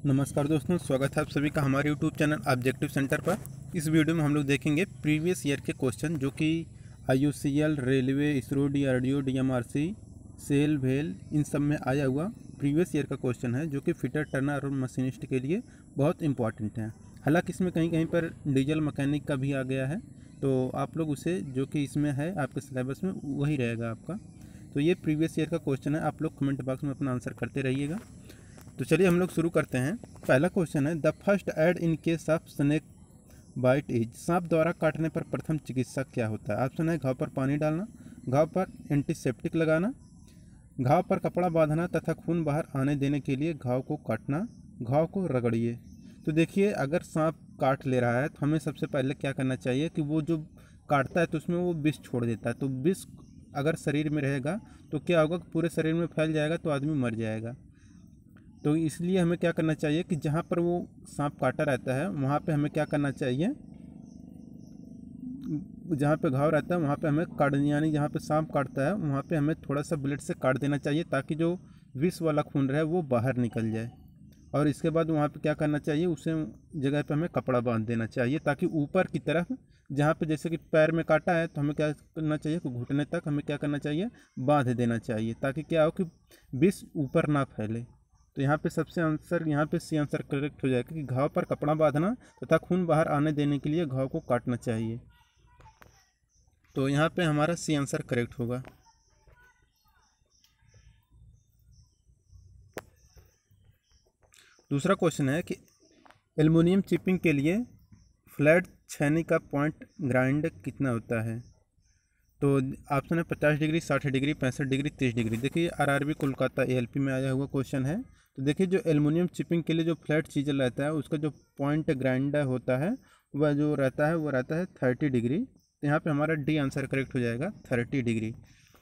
नमस्कार दोस्तों, स्वागत है आप सभी का हमारे YouTube चैनल ऑब्जेक्टिव सेंटर पर। इस वीडियो में हम लोग देखेंगे प्रीवियस ईयर के क्वेश्चन जो कि IOCL, railway, ISRO, DRDO, DMRC, SAIL, भेल इन सब में आया हुआ प्रीवियस ईयर का क्वेश्चन है जो कि फिटर, टर्नर और मशीनिस्ट के लिए बहुत इंपॉर्टेंट है। हालांकि इसमें कहीं कहीं पर डीजल मैकेनिक का भी आ गया है, तो आप लोग उसे जो कि इसमें है आपके सिलेबस में वही रहेगा आपका। तो ये प्रीवियस ईयर का क्वेश्चन है, आप लोग कमेंट बॉक्स में अपना आंसर करते रहिएगा। तो चलिए हम लोग शुरू करते हैं। पहला क्वेश्चन है, the first aid in case of snake bite is. सांप द्वारा काटने पर प्रथम चिकित्सा क्या होता है? ऑप्शन है घाव पर पानी डालना, घाव पर एंटीसेप्टिक लगाना, घाव पर कपड़ा बांधना तथा खून बाहर आने देने के लिए घाव को काटना, घाव को रगड़िए। तो देखिए, अगर सांप काट ले रहा है तो हमें सबसे पहले क्या करना चाहिए कि वो जो काटता है तो उसमें वो विष छोड़ देता है। तो विष अगर शरीर में रहेगा तो क्या होगा, पूरे शरीर में फैल जाएगा तो आदमी मर जाएगा। तो इसलिए हमें क्या करना चाहिए कि जहाँ पर वो सांप काटा रहता है वहाँ पे हमें क्या करना चाहिए, जहाँ पे घाव रहता है वहाँ पे हमें यानी जहाँ पे सांप काटता है वहाँ पे हमें थोड़ा सा ब्लेड से काट देना चाहिए ताकि जो विष वाला खून रहे वो बाहर निकल जाए। और इसके बाद वहाँ पे क्या करना चाहिए, उसे जगह पे हमें कपड़ा बांध देना चाहिए ताकि ऊपर की तरफ, जहाँ पे जैसे कि पैर में काटा है तो हमें क्या करना चाहिए कि घुटने तक हमें क्या करना चाहिए, बांध देना चाहिए ताकि क्या हो कि विष ऊपर ना फैले। तो यहाँ पे सबसे आंसर, यहाँ पे सी आंसर करेक्ट हो जाएगा कि घाव पर कपड़ा बांधना तथा खून बाहर आने देने के लिए घाव को काटना चाहिए। तो यहाँ पे हमारा सी आंसर करेक्ट होगा। दूसरा क्वेश्चन है कि एल्युमिनियम चिपिंग के लिए फ्लैट छेनी का पॉइंट ग्राइंड कितना होता है? तो ऑप्शन है 50 डिग्री, 60 डिग्री, 65 डिग्री, 30 डिग्री। देखिए RRB कोलकाता ALP में आया हुआ क्वेश्चन है। तो देखिए, जो एल्युमिनियम चिपिंग के लिए जो फ्लैट चीज़ रहता है उसका जो पॉइंट ग्राइंडर होता है वह जो रहता है वो रहता है 30 डिग्री। तो यहाँ पे हमारा डी आंसर करेक्ट हो जाएगा, 30 डिग्री।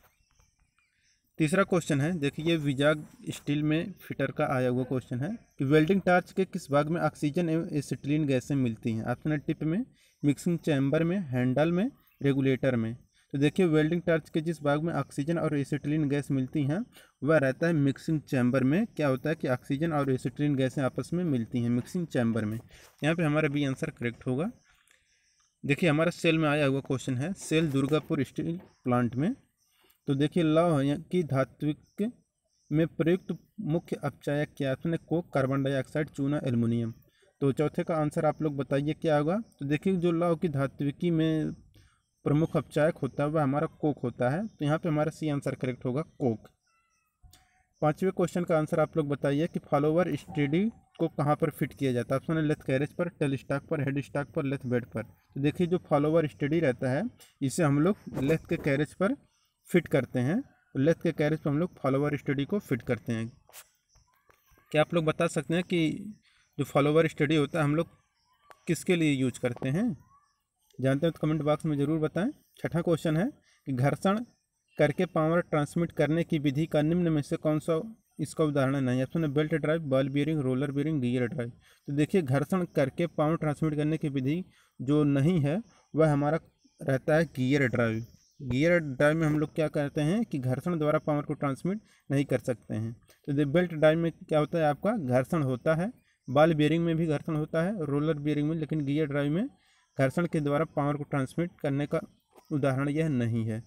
तीसरा क्वेश्चन है, देखिए ये विजाग स्टील में फिटर का आया हुआ क्वेश्चन है कि वेल्डिंग टार्च के किस भाग में ऑक्सीजन एवं एसिटिलीन गैसें मिलती हैं? ऑप्शन है टिप में, मिक्सिंग चैम्बर में, हैंडल में, रेगुलेटर में। तो देखिए, वेल्डिंग टार्च के जिस भाग में ऑक्सीजन और एसिटिलीन गैस मिलती हैं वह रहता है मिक्सिंग चैम्बर में। क्या होता है कि ऑक्सीजन और एसिटिलीन गैसें आपस में मिलती हैं मिक्सिंग चैम्बर में। यहाँ पे हमारा बी आंसर करेक्ट होगा। देखिए, हमारा सेल में आया हुआ क्वेश्चन है, सेल दुर्गापुर स्टील प्लांट में। तो देखिए, लौह की धात्विक में प्रयुक्त मुख्य अपचायक क्या? आपने कोक, कार्बन डाइऑक्साइड, चूना, एल्युमिनियम। तो चौथे का आंसर आप लोग बताइए क्या होगा। तो देखिए, जो लौह की धात्विकी में प्रमुख अपचायक होता है वह हमारा कोक होता है। तो यहाँ पे हमारा सी आंसर करेक्ट होगा, कोक। पांचवें क्वेश्चन का आंसर आप लोग बताइए कि फॉलोवर स्टडी को कहाँ पर फिट किया जाता है? ऑप्शन है लेथ कैरेज पर, टेल स्टॉक पर, हेड स्टॉक पर, लेथ बेड पर। तो देखिए, जो फॉलोवर स्टडी रहता है इसे हम लोग लेथ के कैरेज पर फिट करते हैं। तो लेथ के कैरेज पर हम लोग फॉलोवर स्टडी को फिट करते हैं। क्या आप लोग बता सकते हैं कि जो फॉलोवर स्टडी होता है हम लोग किसके लिए यूज करते हैं? जानते हैं तो कमेंट बॉक्स में ज़रूर बताएं। छठा क्वेश्चन है कि घर्षण करके पावर ट्रांसमिट करने की विधि का निम्न में से कौन सा इसका उदाहरण नहीं है? ऑप्शन है belt drive, ball bearing, roller bearing, gear drive. तो देखिए, घर्षण करके पावर ट्रांसमिट करने की विधि जो नहीं है वह हमारा रहता है गियर ड्राइव। गियर ड्राइव में हम लोग क्या करते हैं कि घर्षण द्वारा पावर को ट्रांसमिट नहीं कर सकते हैं। तो बेल्ट ड्राइव में क्या होता है, आपका घर्षण होता है, बॉल बियरिंग में भी घर्षण होता है, रोलर बियरिंग में, लेकिन गियर ड्राइव में घर्षण के द्वारा पावर को ट्रांसमिट करने का उदाहरण यह नहीं है।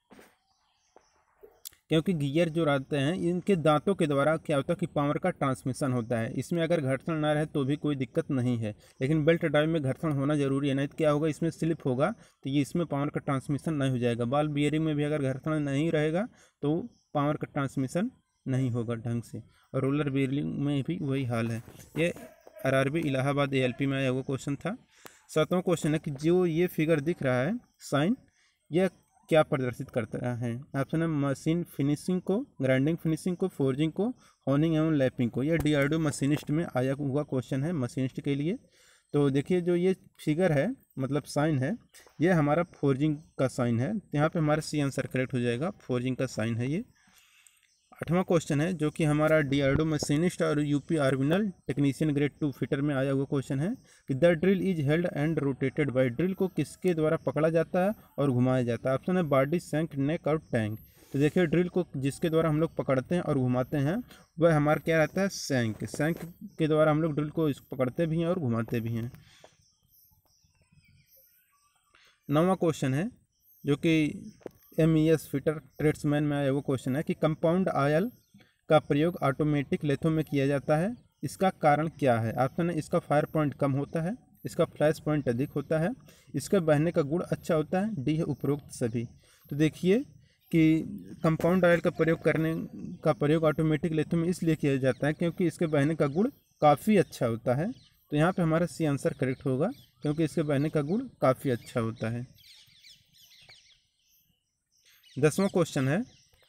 क्योंकि गियर जो रहते हैं इनके दांतों के द्वारा क्या होता है कि पावर का ट्रांसमिशन होता है। इसमें अगर घर्षण ना रहे तो भी कोई दिक्कत नहीं है, लेकिन बेल्ट ड्राइव में घर्षण होना जरूरी है, नहीं तो क्या होगा, इसमें स्लिप होगा तो ये इसमें पावर का ट्रांसमिशन नहीं हो जाएगा। बॉल बियरिंग में भी अगर घर्षण नहीं रहेगा तो पावर का ट्रांसमिशन नहीं होगा ढंग से, और रोलर बियरिंग में भी वही हाल है। ये RRB इलाहाबाद ALP में आया हुआ क्वेश्चन था। सातवां क्वेश्चन है कि जो ये फिगर दिख रहा है साइन, यह क्या प्रदर्शित करता है? ऑप्शन है मशीन फिनिशिंग को, ग्राइंडिंग फिनिशिंग को, फोर्जिंग को, होनिंग एवं लैपिंग को। यह DRDO मशीनिस्ट में आया हुआ क्वेश्चन है, मशीनिस्ट के लिए। तो देखिए, जो ये फिगर है मतलब साइन है, ये हमारा फोर्जिंग का साइन है। तो यहाँ पे हमारा सी आंसर करेक्ट हो जाएगा, फोर्जिंग का साइन है ये। आठवां क्वेश्चन है जो कि हमारा DRDO मशीनिस्ट और UP आर्विनल टेक्नीशियन ग्रेड 2 फिटर में आया हुआ क्वेश्चन है कि the drill is held and rotated by. Drill को किसके द्वारा पकड़ा जाता है और घुमाया जाता है? ऑप्शन है बॉडी, शैंक, नेक और टैंक। तो देखिए, ड्रिल को जिसके द्वारा हम लोग पकड़ते हैं और घुमाते हैं वह हमारा क्या रहता है, शैंक। शैंक के द्वारा हम लोग ड्रिल को पकड़ते भी हैं और घुमाते भी हैं। 9वां क्वेश्चन है जो कि MES फिटर ट्रेड्समैन में आया वो क्वेश्चन है कि कंपाउंड आयल का प्रयोग ऑटोमेटिक लेथों में किया जाता है, इसका कारण क्या है? ऑप्शन है इसका फायर पॉइंट कम होता है, इसका फ्लैश पॉइंट अधिक होता है, इसका बहने का गुण अच्छा होता है, डी है उपरोक्त सभी। तो देखिए कि कंपाउंड ऑयल का प्रयोग ऑटोमेटिक लेथों में इसलिए किया जाता है क्योंकि इसके बहने का गुण काफ़ी अच्छा होता है। तो यहाँ पे हमारा सी आंसर करेक्ट होगा क्योंकि इसके बहने का गुण काफ़ी अच्छा होता है। 10वां क्वेश्चन है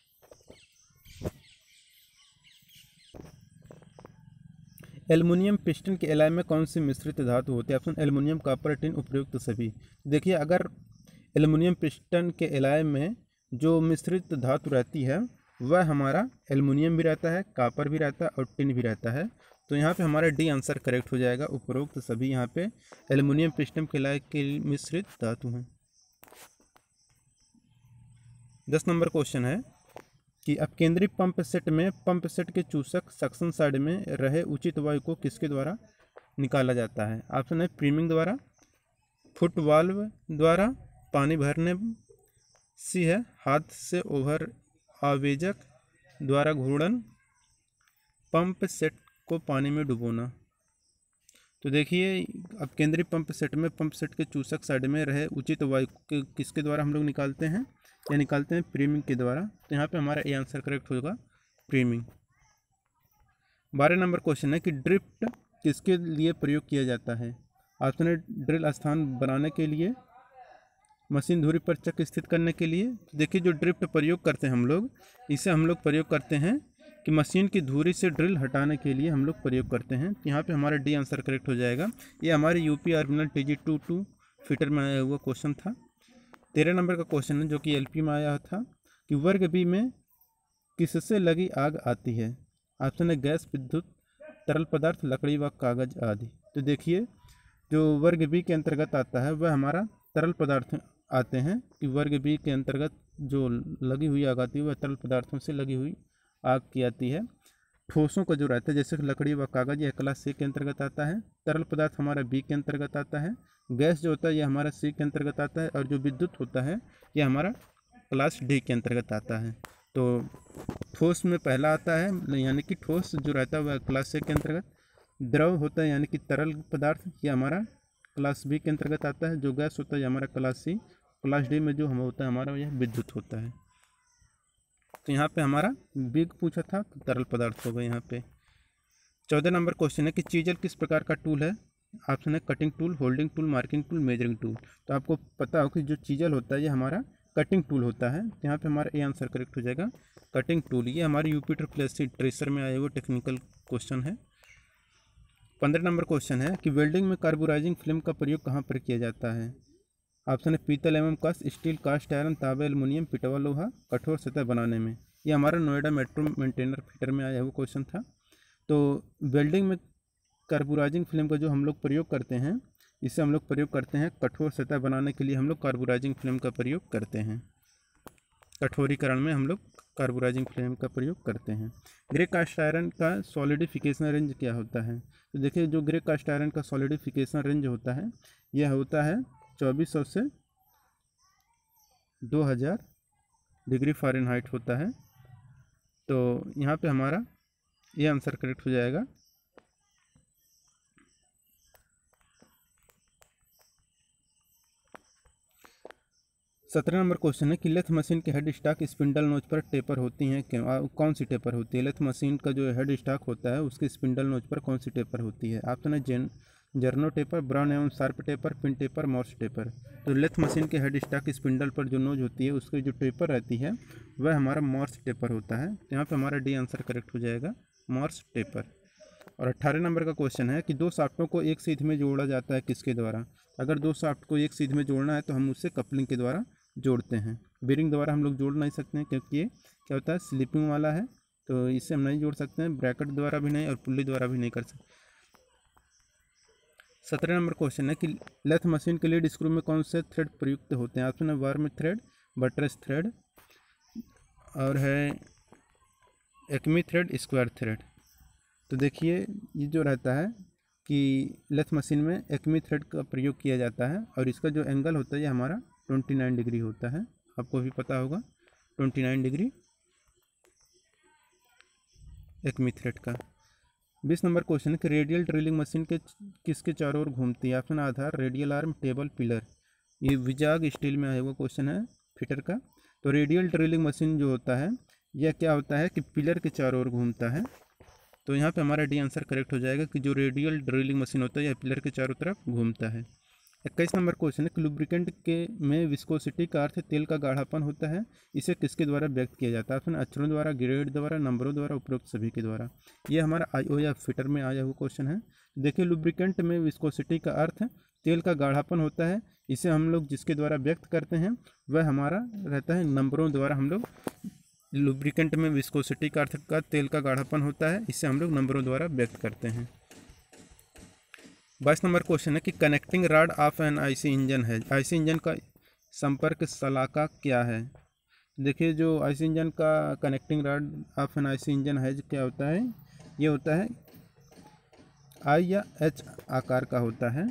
एल्युमिनियम पिस्टन के एलॉय में कौन सी मिश्रित धातु होती है? ऑप्शन एल्युमिनियम, कॉपर, टिन, उपयुक्त सभी। देखिए अगर एल्युमिनियम पिस्टन के एलॉय में जो मिश्रित धातु रहती है वह हमारा एल्युमिनियम भी रहता है, कॉपर भी रहता है और टिन भी रहता है। तो यहाँ पे हमारा डी आंसर करेक्ट हो जाएगा, उपरोक्त सभी यहाँ पे एल्युमिनियम पिस्टन के एलॉय के मिश्रित धातु हैं। 10 नंबर क्वेश्चन है कि अब केंद्रीय पंप सेट में पंप सेट के चूसक सक्शन साइड में रहे उचित वायु को किसके द्वारा निकाला जाता है? ऑप्शन है प्रीमिंग द्वारा, फुट वाल्व द्वारा, पानी भरने, सी है हाथ से ओवर आवेजक द्वारा घूर्णन, पंप सेट को पानी में डुबोना। तो देखिए अब केंद्रीय पंप सेट में पंप सेट के चूसक साइड में रहे उचित वायु किसके द्वारा हम लोग निकालते हैं? या निकालते हैं प्रीमिंग के द्वारा। तो यहाँ पे हमारा ए आंसर करेक्ट होगा प्रीमिंग। 12 नंबर क्वेश्चन है कि ड्रिफ्ट किसके लिए प्रयोग किया जाता है? ऑप्शन है ड्रिल स्थान बनाने के लिए, मशीन धुरी पर चक स्थित करने के लिए। तो देखिए जो ड्रिफ्ट प्रयोग करते हैं हम लोग, इसे हम लोग प्रयोग करते हैं कि मशीन की धुरी से ड्रिल हटाने के लिए हम लोग प्रयोग करते हैं। यहाँ पे हमारा डी आंसर करेक्ट हो जाएगा। ये हमारे यूपी आर्मिनल TG22 फिटर में आया हुआ क्वेश्चन था। 13 नंबर का क्वेश्चन है जो कि LP में आया था कि वर्ग बी में किससे लगी आग आती है? ऑप्शन है गैस, विद्युत, तरल पदार्थ, लकड़ी व कागज आदि। तो देखिए जो वर्ग बी के अंतर्गत आता है वह हमारा तरल पदार्थ आते हैं कि वर्ग बी के अंतर्गत जो लगी हुई आग आती है वह तरल पदार्थों से लगी हुई आग की आती है। ठोसों का जो रहता है जैसे लकड़ी व कागज यह क्लास C के अंतर्गत आता है, तरल पदार्थ हमारा B के अंतर्गत आता है, गैस जो होता है यह हमारा C के अंतर्गत आता है और जो विद्युत होता है यह हमारा क्लास D के अंतर्गत आता है। तो ठोस में पहला आता है यानी कि ठोस जो रहता है वह क्लास C के अंतर्गत, द्रव होता है यानी कि तरल पदार्थ यह हमारा क्लास B के अंतर्गत आता है, जो गैस होता है यह हमारा क्लास C, क्लास D में जो हम होता है हमारा यह विद्युत होता है। तो यहाँ पे हमारा बिग पूछा था तो तरल पदार्थ होगा यहाँ पे। 14 नंबर क्वेश्चन है कि चीजल किस प्रकार का टूल है? ऑप्शन है cutting tool, holding tool, marking tool, measuring tool. तो आपको पता हो कि जो चीजल होता है ये हमारा कटिंग टूल होता है। तो यहाँ पे हमारा ए आंसर करेक्ट हो जाएगा कटिंग टूल। ये हमारे यूपिटर प्लस ट्रेसर में आए हुए टेक्निकल क्वेश्चन है। 15 नंबर क्वेश्चन है कि वेल्डिंग में कार्बोराइजिंग फिल्म का प्रयोग कहाँ पर किया जाता है? ऑप्शन है पीतल एवं कांस्य, स्टील, कास्ट आयरन, तांबा, एल्युमिनियम, पिटवा लोहा, कठोर सतह बनाने में। ये हमारा नोएडा मेट्रो मेंटेनर फिटर में आया हुआ क्वेश्चन था। तो वेल्डिंग में कार्बोराइजिंग फिल्म का जो हम लोग प्रयोग करते हैं इसे हम लोग प्रयोग करते हैं कठोर सतह बनाने के लिए हम लोग कार्बोराइजिंग फिल्म का प्रयोग करते हैं। कठोरीकरण में हम लोग कार्बोराइजिंग फिल्म का प्रयोग करते हैं। ग्रे कास्ट आयरन का सॉलिडिफिकेशन रेंज क्या होता है? तो देखिए जो ग्रे कास्ट आयरन का सॉलिडिफिकेशन रेंज होता है यह होता है 2400 से 2000 डिग्री फ़ारेनहाइट होता है। तो यहाँ पे हमारा ये आंसर करेक्ट हो जाएगा। सत्रह नंबर क्वेश्चन है कि लेथ मशीन के हेड स्टॉक स्पिंडल नोच पर टेपर होती हैं क्यों? कौन सी टेपर होती है? लेथ मशीन का जो हेड स्टॉक होता है उसकी स्पिंडल नोच पर कौन सी टेपर होती है? ऑप्शन है जर्नो टेपर, ब्राउन एवं Sharpe taper, pin taper, Morse taper. तो लेथ मशीन के हेड स्टॉक स्पिंडल पर जो नोज होती है उसकी जो टेपर रहती है वह हमारा मॉर्स टेपर होता है। तो यहाँ पर हमारा डी आंसर करेक्ट हो जाएगा मॉर्स टेपर। और 18 नंबर का क्वेश्चन है कि दो शाफ्टों को एक सीध में जोड़ा जाता है किसके द्वारा? अगर दो शाफ्ट को एक सीध में जोड़ना है तो हम उससे कपलिंग के द्वारा जोड़ते हैं। बेरिंग द्वारा हम लोग जोड़ नहीं सकते हैं क्योंकि ये क्या होता है स्लिपिंग वाला है, तो इससे हम नहीं जोड़ सकते हैं। ब्रैकेट द्वारा भी नहीं और पुल्ली द्वारा भी नहीं कर सकते। 17 नंबर क्वेश्चन है कि लेथ मशीन के लीड स्क्रू में कौन से थ्रेड प्रयुक्त होते हैं? ऑप्शन है वर्म थ्रेड, बटरेस थ्रेड और है एक्मी थ्रेड, स्क्वायर थ्रेड। तो देखिए ये जो रहता है कि लेथ मशीन में एक्मी थ्रेड का प्रयोग किया जाता है और इसका जो एंगल होता है ये हमारा 29 डिग्री होता है, आपको भी पता होगा 29 डिग्री एक्मी थ्रेड का। 20 नंबर क्वेश्चन है कि रेडियल ड्रिलिंग मशीन के किसके चारों ओर घूमती है? ऑप्शन आधार, रेडियल आर्म, टेबल, पिलर। ये विजाग स्टील में आया हुआ क्वेश्चन है फिटर का। तो रेडियल ड्रिलिंग मशीन जो होता है यह क्या होता है कि पिलर के चारों ओर घूमता है। तो यहाँ पे हमारा डी आंसर करेक्ट हो जाएगा कि जो रेडियल ड्रिलिंग मशीन होता है यह पिलर के चारों तरफ घूमता है। 21 नंबर क्वेश्चन है कि लुब्रिकेंट के में विस्कोसिटी का अर्थ तेल का गाढ़ापन होता है, इसे किसके द्वारा व्यक्त किया जाता है? ऑप्शन अक्षरों द्वारा, ग्रेड द्वारा, नंबरों द्वारा, उपरोक्त सभी के द्वारा। ये हमारा आईओ या फिटर में आया हुआ क्वेश्चन है। देखिए लुब्रिकेंट में विस्कोसिटी का अर्थ तेल का गाढ़ापन होता है, इसे हम लोग जिसके द्वारा व्यक्त करते हैं वह हमारा रहता है नंबरों द्वारा। हम लोग लुब्रिकेंट में विस्कोसिटी का अर्थ का तेल का गाढ़ापन होता है, इसे हम लोग नंबरों द्वारा व्यक्त करते हैं। 22 नंबर क्वेश्चन है कि connecting rod of an IC engine है, आईसी इंजन का संपर्क सलाका क्या है? देखिए जो आईसी इंजन का connecting rod of an IC engine है क्या होता है? ये होता है आई या एच आकार का होता है।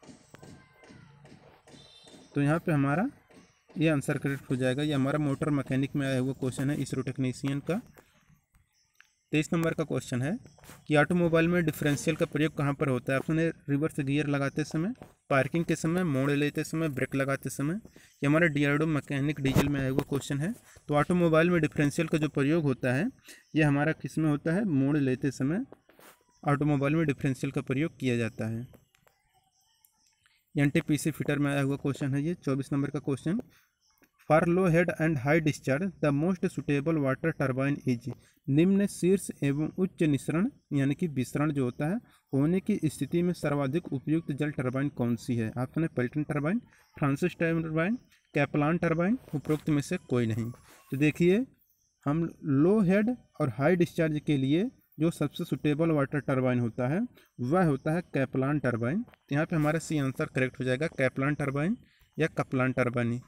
तो यहाँ पे हमारा ये आंसर करेक्ट हो जाएगा। ये हमारा मोटर मैकेनिक में आया हुआ क्वेश्चन है इसरो टेक्नीशियन का। 23 नंबर का क्वेश्चन है कि ऑटोमोबाइल में डिफरेंशियल का प्रयोग कहाँ पर होता है? ऑप्शन ए रिवर्स गियर लगाते समय, पार्किंग के समय, मोड़ लेते समय, ब्रेक लगाते समय। ये हमारा डीआरडीओ मैकेनिक डीजल में आया हुआ क्वेश्चन है। तो ऑटोमोबाइल में डिफरेंशियल का जो प्रयोग होता है ये हमारा किस में होता है? मोड़ लेते समय ऑटोमोबाइल में डिफरेंशियल का प्रयोग किया जाता है। एनटीपीसी फिटर में आया हुआ क्वेश्चन है ये 24 नंबर का question. For low head and high discharge the most suitable water turbine is. निम्न शीर्ष एवं उच्च निसरण यानी कि विसरण जो होता है होने की स्थिति में सर्वाधिक उपयुक्त जल टर्बाइन कौन सी है? ऑप्शन है Pelton turbine, Francis turbine, Kaplan turbine, उपरोक्त में से कोई नहीं। तो देखिए हम लो हेड और हाई डिस्चार्ज के लिए जो सबसे सुटेबल वाटर टर्बाइन होता है वह होता है कैपलान टर्बाइन। तो यहाँ पे हमारा सी आंसर करेक्ट हो जाएगा, कैपलान टर्बाइन या कपलान टर्बाइन।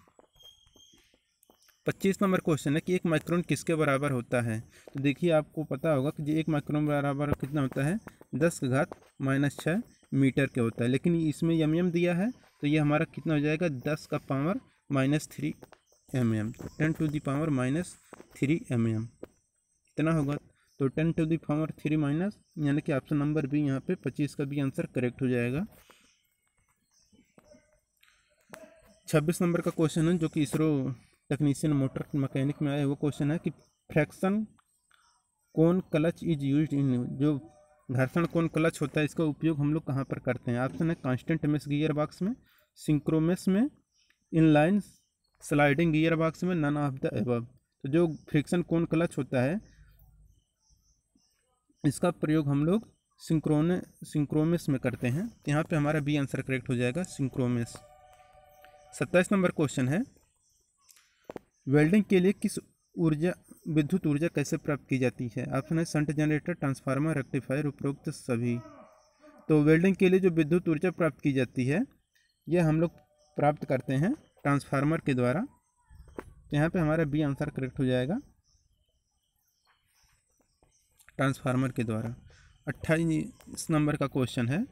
25 नंबर क्वेश्चन है कि एक माइक्रोन किसके बराबर होता है? तो देखिए आपको पता होगा कि एक माइक्रोन बराबर कितना होता है? 10⁻⁶ मीटर के होता है, लेकिन इसमें mm दिया है तो ये हमारा कितना हो जाएगा? 10⁻³ mm, 10⁻³ mm इतना होगा। तो 10⁻³ यानी कि ऑप्शन नंबर बी यहाँ पे 25 का भी आंसर करेक्ट हो जाएगा। 26 नंबर का क्वेश्चन है जो कि इसरो टेक्नीशियन मोटर मैकेनिक में आया वो क्वेश्चन है कि fraction cone clutch is used in. जो घर्षण कोन क्लच होता है इसका उपयोग हम लोग कहाँ पर करते हैं? ऑप्शन है कांस्टेंट मेश गियर बॉक्स में, सिंक्रोमेश में, इनलाइन स्लाइडिंग गियर बॉक्स में, नन ऑफ द एबव। तो जो फ्रिक्शन कोन क्लच होता है इसका प्रयोग हम लोग सिंक्रोमेश में करते हैं। तो यहाँ पे हमारा बी आंसर करेक्ट हो जाएगा, सिंक्रोमेश। 27 नंबर क्वेश्चन है वेल्डिंग के लिए किस विद्युत ऊर्जा कैसे प्राप्त की जाती है? ऑप्शन है शंट जनरेटर, ट्रांसफार्मर, रेक्टिफायर, उपरोक्त सभी। तो वेल्डिंग के लिए जो विद्युत ऊर्जा प्राप्त की जाती है यह हम लोग प्राप्त करते हैं ट्रांसफार्मर के द्वारा। तो यहाँ पे हमारा बी आंसर करेक्ट हो जाएगा, ट्रांसफार्मर के द्वारा। 28 नंबर का क्वेश्चन है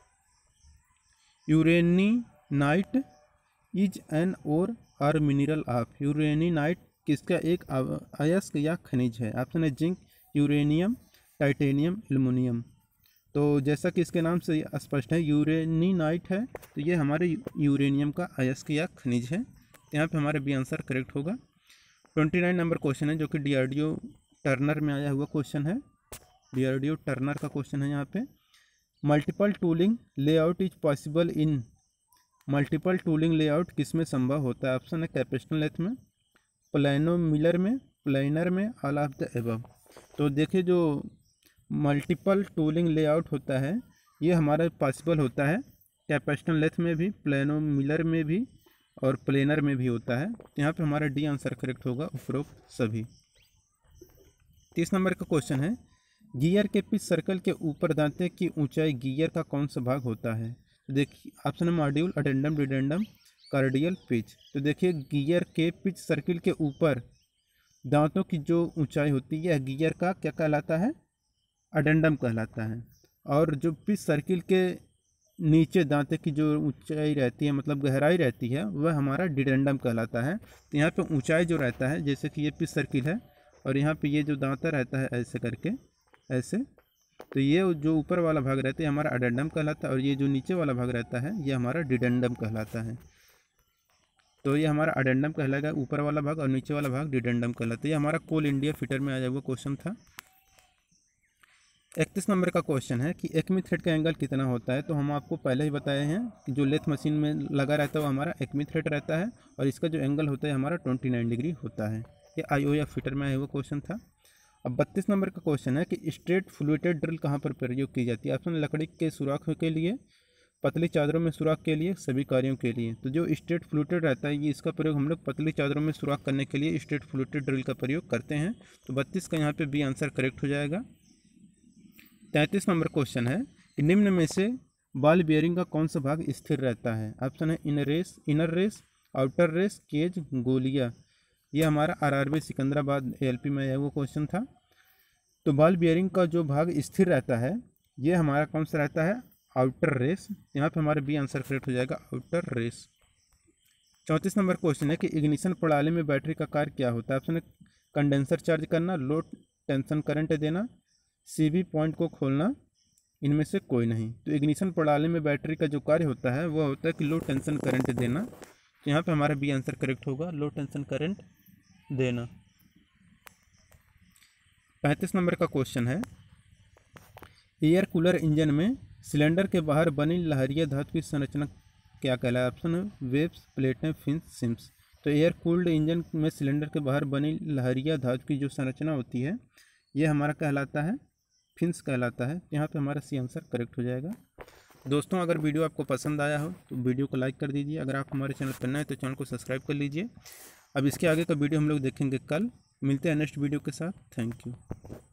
यूरेनिनाइट इज एन ओर और मिनरल ऑफ। यूरेनिनाइट किसका एक अयस्क या खनिज है? ऑप्शन है जिंक, यूरेनियम, टाइटेनियम, एल्युमिनियम। तो जैसा कि इसके नाम से स्पष्ट है यूरेनिनाइट है तो ये हमारे यूरेनियम का अयस्क या खनिज है। यहाँ पे हमारे बी आंसर करेक्ट होगा। 29 नंबर क्वेश्चन है जो कि डीआरडीओ टर्नर में आया हुआ क्वेश्चन है, डीआरडीओ टर्नर का क्वेश्चन है। यहाँ पे multiple tooling layout is possible in. Multiple tooling layout किस में संभव होता है? ऑप्शन है कैपेस्टन लेथ में, प्लानोमिलर में, प्लानर में, ऑल ऑफ द एबव। तो देखिए जो मल्टीपल टूलिंग लेआउट होता है ये हमारा पॉसिबल होता है कैपेस्टन लेथ में भी, प्लानोमिलर में भी और प्लेनर में भी होता है। तो यहाँ पे हमारा डी आंसर करेक्ट होगा, उपरोक्त सभी। 30 नंबर का क्वेश्चन है गियर के पिच सर्कल के ऊपर दांते की ऊंचाई गियर का कौन सा भाग होता है? देखिए ऑप्शन है module, addendum, dedendum, cordial, pitch. तो देखिए गियर के पिच सर्किल के ऊपर दांतों की जो ऊंचाई होती है गियर का क्या कहलाता है? अडेंडम कहलाता है। और जो पिच सर्किल के नीचे दांते की जो ऊंचाई रहती है, मतलब गहराई रहती है, वह हमारा डिडेंडम कहलाता है। तो यहाँ पे ऊंचाई जो रहता है, जैसे कि ये पिच सर्किल है और यहाँ पे ये जो दांता रहता है ऐसे करके, ऐसे, तो ये जो ऊपर वाला भाग रहता है हमारा अडेंडम कहलाता है, और ये जो नीचे वाला भाग रहता है ये हमारा डिडेंडम कहलाता है। तो ये हमारा अडेंडम कहलाएगा ऊपर वाला भाग, और नीचे वाला भाग डिडेंडम कहलाता है। ये हमारा कोल इंडिया फिटर में आया हुआ क्वेश्चन था। 31 नंबर का क्वेश्चन है कि एक्मी थ्रेड का एंगल कितना होता है। तो हम आपको पहले ही बताए हैं कि जो लेथ मशीन में लगा रहता है वो हमारा एक्मी थ्रेड रहता है, और इसका जो एंगल होता है हमारा 29 डिग्री होता है। ये IOF फिटर में आया हुआ क्वेश्चन था। अब 32 नंबर का क्वेश्चन है कि स्ट्रेट फ्लूटेड ड्रिल कहाँ पर प्रयोग की जाती है। ऑप्शन लकड़ी के सुराख के लिए, पतली चादरों में सुराख के लिए, सभी कार्यों के लिए। तो जो स्ट्रेट फ्लूटेड रहता है ये इसका प्रयोग हम लोग पतली चादरों में सुराख करने के लिए स्ट्रेट फ्लूटेड ड्रिल का प्रयोग करते हैं। तो 32 का यहाँ पे बी आंसर करेक्ट हो जाएगा। 33 नंबर क्वेश्चन है कि निम्न में से बॉल बियरिंग का कौन सा भाग स्थिर रहता है। ऑप्शन है inner race, outer race, cage, गोलिया। ये हमारा RRB सिकंदराबाद ALP में आया वो क्वेश्चन था। तो बॉल बियरिंग का जो भाग स्थिर रहता है ये हमारा कौन सा रहता है, आउटर रेस। यहाँ पे हमारा बी आंसर करेक्ट हो जाएगा, आउटर रेस। 34 नंबर क्वेश्चन है कि इग्निशन प्रणाली में बैटरी का कार्य क्या होता है। ऑप्शन है कंडेंसर चार्ज करना, लो टेंशन करंट देना, CV पॉइंट को खोलना, इनमें से कोई नहीं। तो इग्निशन प्रणाली में बैटरी का जो कार्य होता है वह होता है कि लो टेंशन करंट देना। तो यहाँ पे हमारा बी आंसर करेक्ट होगा, लो टेंशन करंट देना। 35 नंबर का क्वेश्चन है एयर कूलर इंजन में सिलेंडर के बाहर बनी लहरिया धातु की संरचना क्या कहलाए। ऑप्शन है वेब्स, प्लेटें, फिन्स, सिम्स। तो एयर कूल्ड इंजन में सिलेंडर के बाहर बनी लहरिया धातु की जो संरचना होती है ये हमारा कहलाता है फिन्स कहलाता है। यहाँ पे हमारा सी आंसर करेक्ट हो जाएगा। दोस्तों अगर वीडियो आपको पसंद आया हो तो वीडियो को लाइक कर दीजिए। अगर आप हमारे चैनल पर नए हैं तो चैनल को सब्सक्राइब कर लीजिए। अब इसके आगे का वीडियो हम लोग देखेंगे कल। मिलते हैं नेक्स्ट वीडियो के साथ। Thank you.